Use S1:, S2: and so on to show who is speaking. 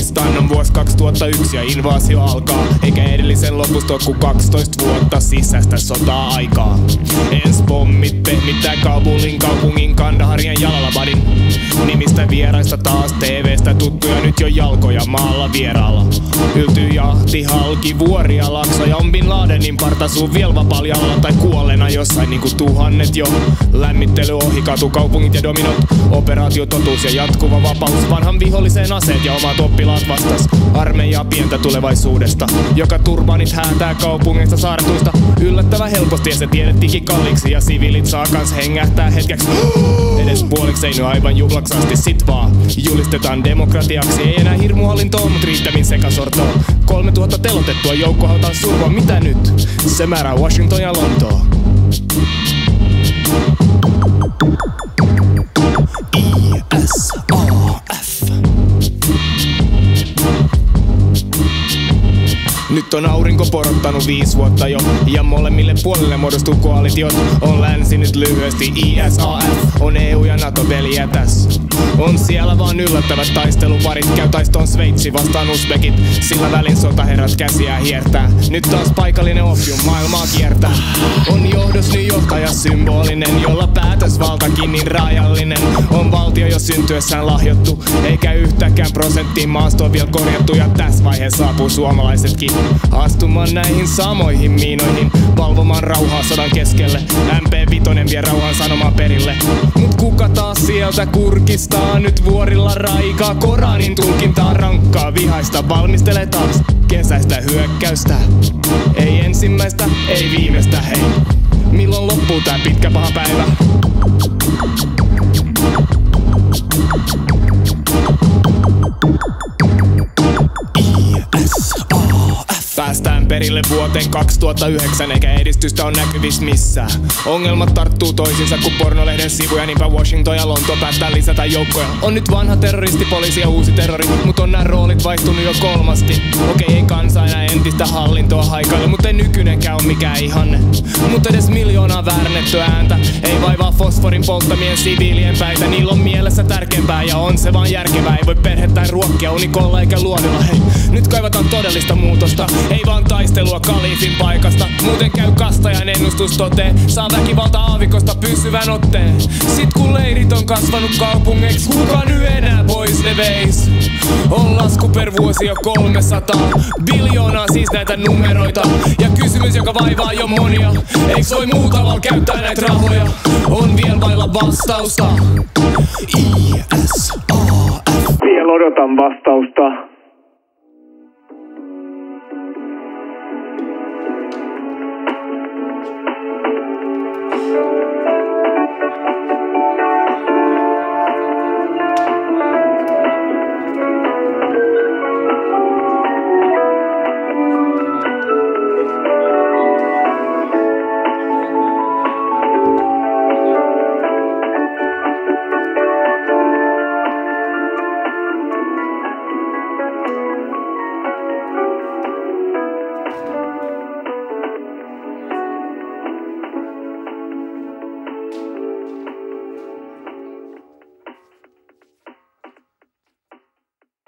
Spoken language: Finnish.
S1: Afganistan on vuosi 2001 ja invaasio alkaa. Eikä edellisen lopusta oo ku 12 vuotta sisäistä sota-aikaa. Ens pommit pehmittää kaupungin Kandaharin ja Jalalabadin. Nimistä vieraista taas TVstä tuttuja, nyt jo jalkoja maalla vieraalla. Yltyy jahti halki vuoria laksoja, on Bin Ladenin partasuu viel vapaljalla tai kuolleena jossain niinku tuhannet jo. Lämmittely ohi, katukaupungit ja dominot, operaatio totuus ja jatkuva vapaus. Vanhan viholliseen aseet ja omat oppilaat vastas. Armeijaa pientä tulevaisuudesta, joka turbanit häätää kaupungeista saartuista. Yllättävän helposti ja se tiedettiinkin kalliiksi, ja siviilit saa kans hengähtää hetkeksi. Edes puoliksi ei nyt aivan juhlaksasti, sit vaan julistetaan demokratiaksi. Ei enää hirmuhallintoa, mut riittävin sekasortoa. 3000 telotettua joukkohautaan surua, mitä nyt? Se määrää Washington ja Lontoa. ISAF. Nyt on aurinko porottanut 5 vuotta jo, ja molemmille puolille muodostuu koalitiot. On länsi nyt lyhyesti ISAF, on EU ja NATO veliä tässä. On siellä vaan yllättävät taisteluparit, käy taistoon Sveitsi vastaan Uzbekit. Sillä välin sotaherrat käsiä hiertää, nyt taas paikallinen opium maailmaa kiertää. On johdos nyt johtaja symbolinen, jolla päätösvaltakin niin rajallinen. On valtio jo syntyessään lahjottu, eikä yhtäkään prosenttiin maastoon vielä korjattu. Ja tässä vaiheessa saapuu suomalaisetkin astumaan näihin samoihin miinoihin, valvomaan rauhaa sodan keskelle. MP5 vie rauhan sanomaan perille. Mut kuka taas sieltä kurkistaa nyt vuorilla raikaa? Koranin tulkintaa rankkaa vihaista, valmistelee taas kesäistä hyökkäystä. Ei ensimmäistä, ei viimeistä, hei. Milloin loppuu tää pitkä paha päivä? Päästään perille vuoteen 2009, eikä edistystä on näkyvissä missään. Ongelmat tarttuu toisinsa kuin pornolehden sivuja, niinpä Washington ja Lonto päättää lisätä joukkoja. On nyt vanha terroristipoliisi ja uusi terrori, mut on nää roolit vaihtunut jo 3. Okei, ei kansa enää entistä hallintoa haikaile, mut ei nykyinenkään oo mikään ihanne. Mut edes miljoonaa väärennettyä ääntä ei vaivaa fosforin polttamien siviilien päitä. Niillä on mielessä tärkeämpää ja on se vaan järkevää. Ei voi perhettäin ruokkia unikolla eikä luodilla, hei. Nyt kaivataan todellista muutosta, ei vaan taistelua kalifin paikasta. Muuten käy kastajan ennustus toteen, saa väkivalta aavikosta pysyvän otteen. Sit kun leirit on kasvanut kaupungeiksi, kuka nyt enää pois ne veis? On lasku per vuosi jo 300 biljoonaa, siis näitä numeroita. Ja kysymys, joka vaivaa jo monia, eiks voi muu tavalla käyttää näitä rahoja? On vielä vailla vastausta. ISAF.
S2: Vielä odotan vastausta.